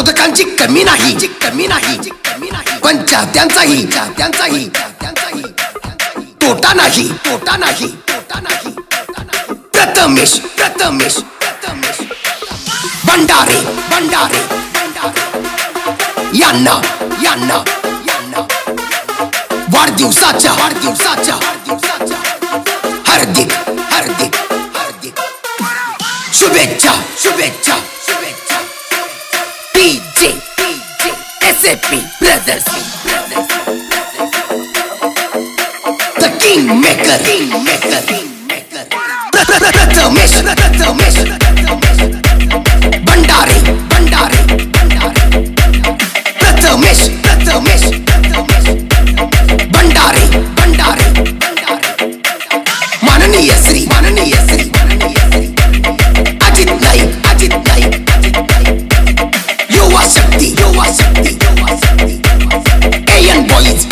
विरोधकांची कमी नाही, पण चाहत्यांचाही तोटा नाही. प्रथमेश भंडारे यांना वाढदिवसाच्या हार्दिक शुभेच्छा. DJ SAP Brothers, The Kingmaker. Prathamesh Bhandare Prathamesh Bhandare माननीय श्री अजित नाईक युवा शक्ती AN Boys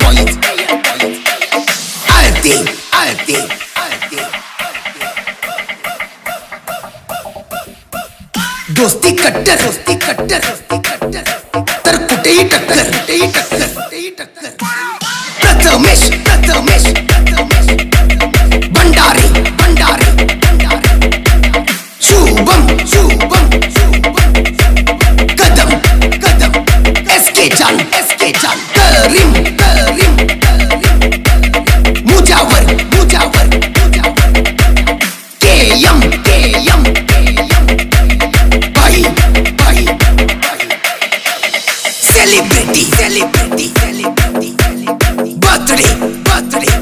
आळते दोस्ती कट्टर तर कुठेही टक्कर. प्रथमेश भंडारे शुभम कदम SK जान करीम मुजावर KM भाई सेलिब्रिटी बर्थडे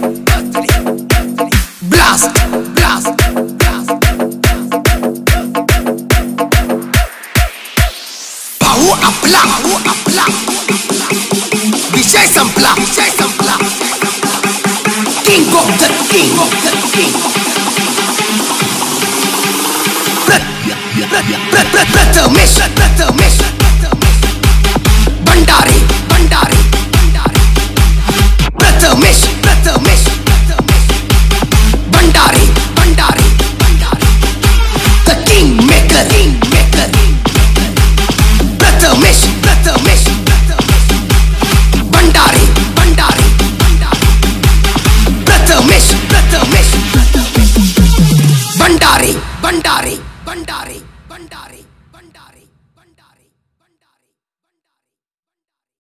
ब्लास्ट भाऊ आपला विषय संपला. King of the king Prathamesh